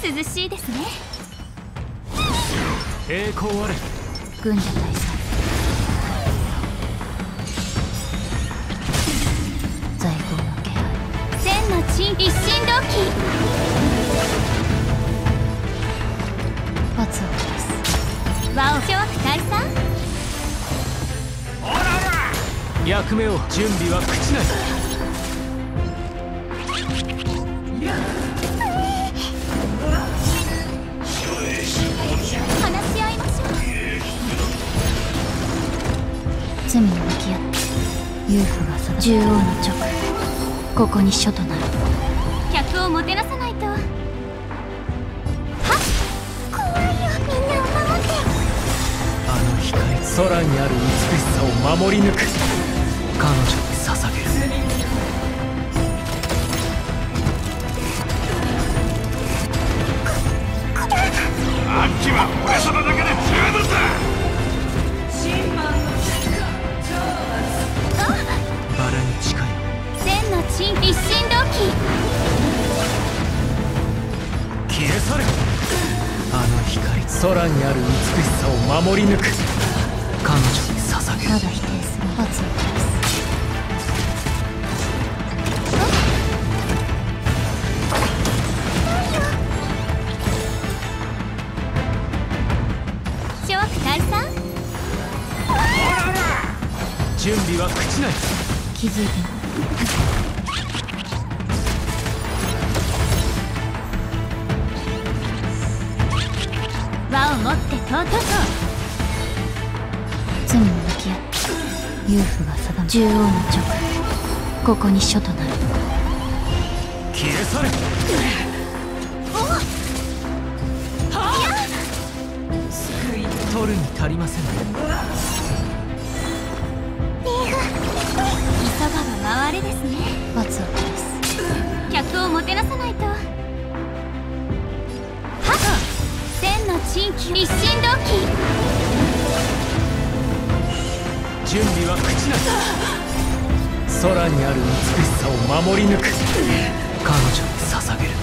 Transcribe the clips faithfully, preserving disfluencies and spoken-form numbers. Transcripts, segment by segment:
涼しいですね。 栄光あれ。 軍者大佐、在庫の気配。千の地一心同期。罰を返す。和を諸悪退散。 おらおら。役目を。準備は口なり。 話し合いましょう。罪に向き合って憂夫が定め。獣王の直、ここに書となる。客をもてなさないと。はっ、怖いよ。みんなを守って。 あの光、空にある美しさを守り抜く。彼女に捧げる。 あっちは俺様だけで十分だ。 バラに近い。 千の地一心同期。 消え去れ。あの光、空にある美しさを守り抜く。彼女に捧げる。 まだ否定する。罰を返す。諸悪退散。 準備は口なり。 気づいてない。輪を持ってとうとうと。罪に向き合って憂夫が定め。獣王の直、ここに書となる。 消え去れ。 おっ、 救い取るに足りません。 急がば回れですね。罰を返す。客をもてなさないと。はっ、千の珍奇一心同期。 準備は口なり。空にある美しさを守り抜く。彼女に捧げる。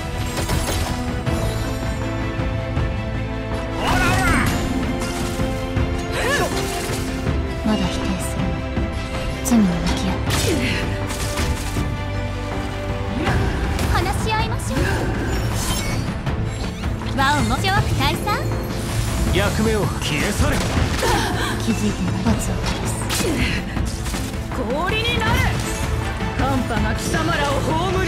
まだ否定する。罪に向き合って話し合いましょう。和をも諸悪退散。 役目を。消え去れ。 気づいてない。罰を返す。 氷になれ。寒波が貴様らを葬る。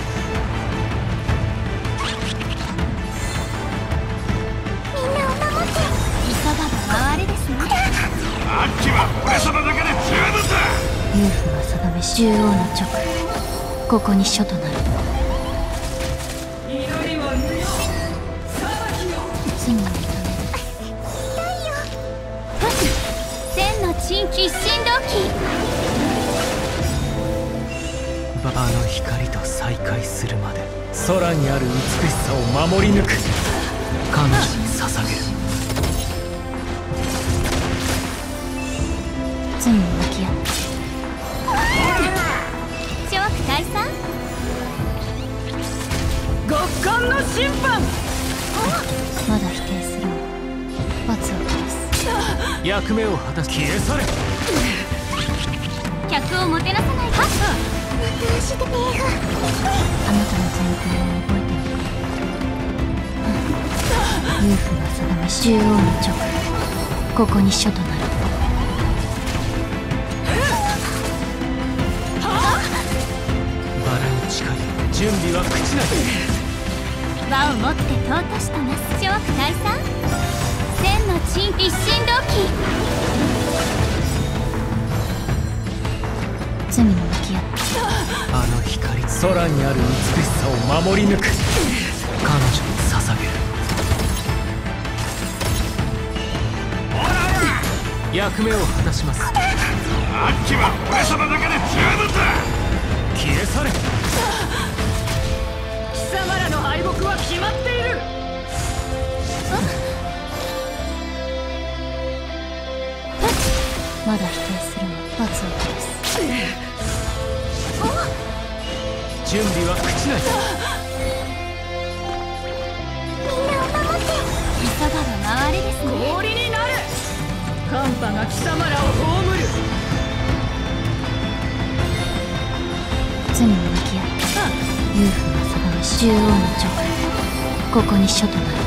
みんなを守って。急がば回れですね。 あっちは俺様だけで十分だ。 憂夫が定めし獣王の直、ここに書となる。 祈りは無用。裁きよ。 罪を認める。痛いよ。千の珍奇一心同期。 あの光と再会するまで空にある美しさを守り抜く。彼女に捧げる。 罪に向き合って諸悪退散。 極寒の審判。 まだ否定する。罰を返す。 役目を果たし。消え去れ。 客をもてなさない。はっ、私で名が。あなたの前提を覚えておく。憂夫が定めし獣王の直、ここに書となる。 バラに近い。準備は口なり。 輪を持って尊しとなす。諸悪退散。千の珍一心同期。罪に向き合ってあの光、空にある美しさを守り抜く。彼女に捧げる。役目を果たします。 あっちは俺様だけで十分だ。 消え去れ。 貴様らの敗北は決まっている。 まだ否定するの。罰を返す。 準備は口なり。 みが貴様らを葬る。 罪に向き合って裕福な定めし中央の直ここに書となる。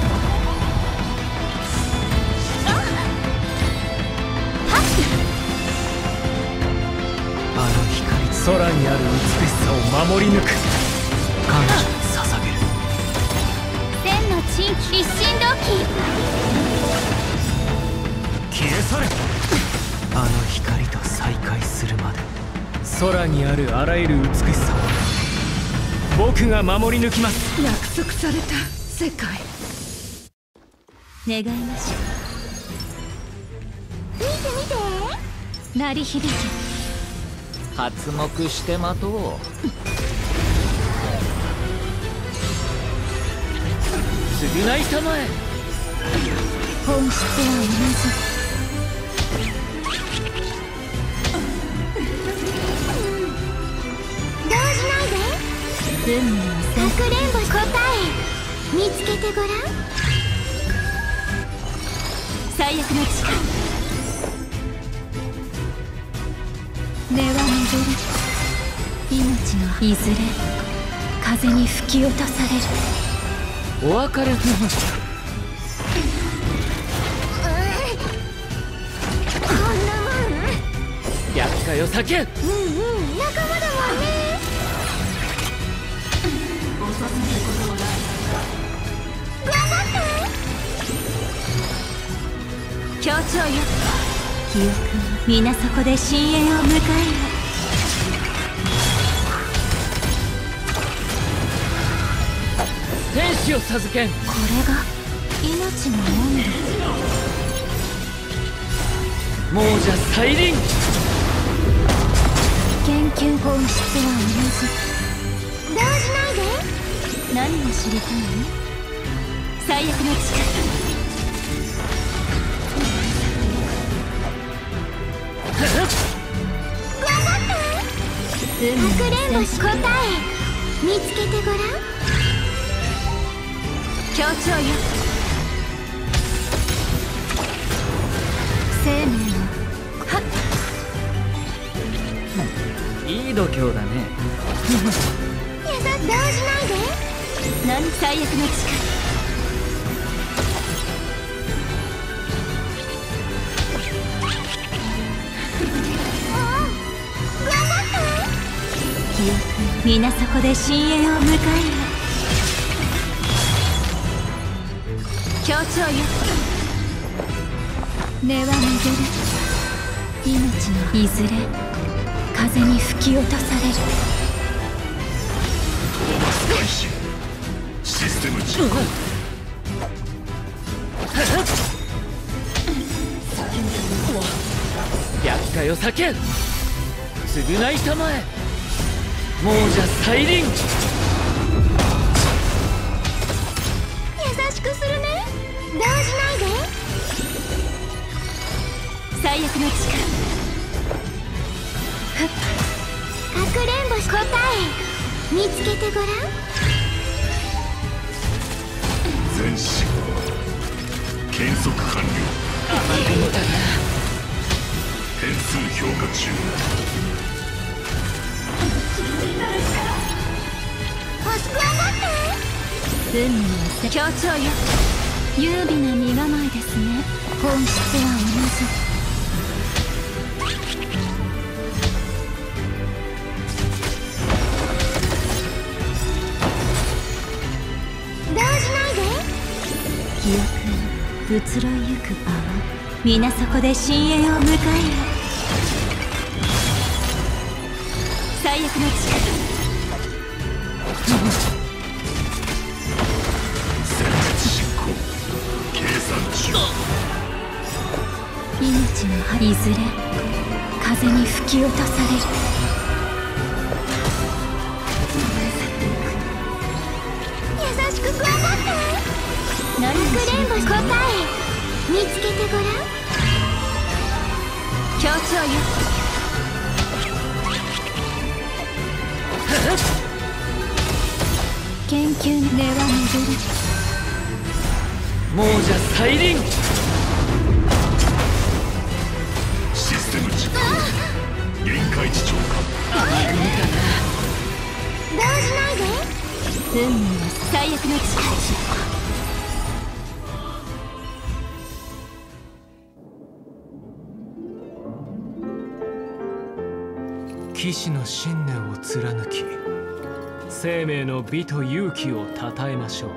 あの光、空にある美しさを守り抜く。彼女に捧げる。 千の珍奇一心同期。 消え去れ。あの光と再会するまで空にあるあらゆる美しさを僕が守り抜きます。 約束された世界、 願いましょう。見て見て、鳴り響け。 発目して待とう。償いたまえ。 本質は同じ。動じないで。運命のかくれんぼ答え見つけてごらん。最悪の力。根は巡る。命のいずれ風に吹き落とされる。 お別れのこんなもん。 厄介を避け。 うんうん、仲間だもんね。頑張って協調よ。記憶は皆そこで深淵を迎えよ。 天使を授けん。 これが命の温亡者再臨。 度。研究本質は同じ。動じないで。何が知りたいの？最悪の力。頑張ってかくれんぼし答え見つけてごらん。協調よ。生命のはっいい度胸だね。 やだ、動じないで。何最悪の力。頑張って記憶皆そこで深淵を迎えよ。協調よ。根は巡る。命のいずれ風に吹き落とされる。 開始。システム実行。 厄介を避け。償いたまえ。亡者再臨。 優しくするね。動じないで。最悪の力。ふっかくれんぼし答え見つけてごらん。 全死。検測完了。 甘く見たな。 変数評価中。 星頑張って運命は協調よ。優美な身構えですね。本質は同じ。記憶移ろいゆく泡皆そこで深淵を迎えよ。最悪の力。 戦術進行。計算中。 命の葉いずれ風に吹き落とされる。優しく頑張って。かくれんぼ答え見つけてごらん。協調よ。研究の根は巡る。 亡者再臨。 限界値超過。 甘いものかな。 動じないで。運命は最悪の力。 騎士の信念を貫き、生命の美と勇気をたたえましょう。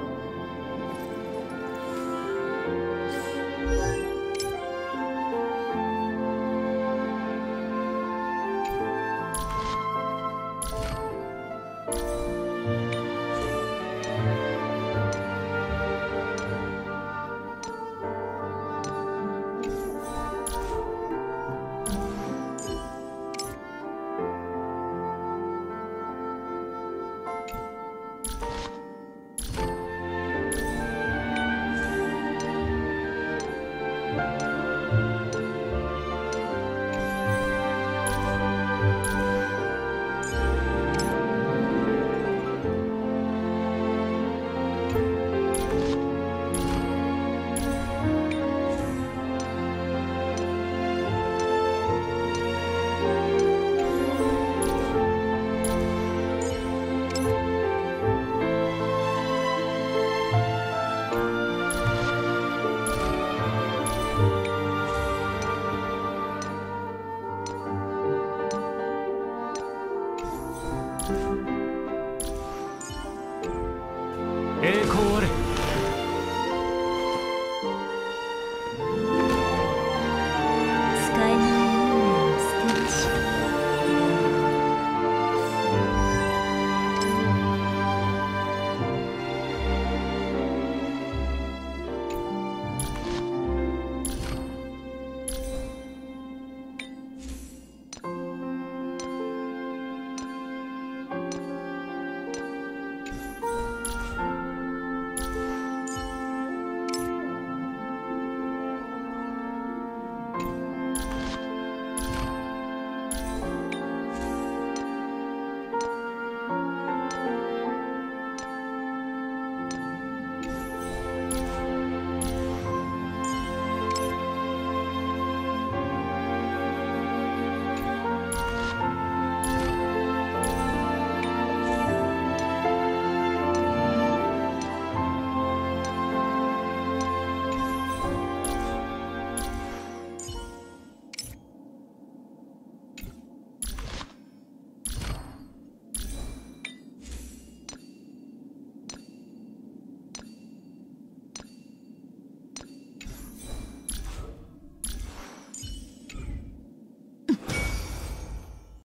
栄光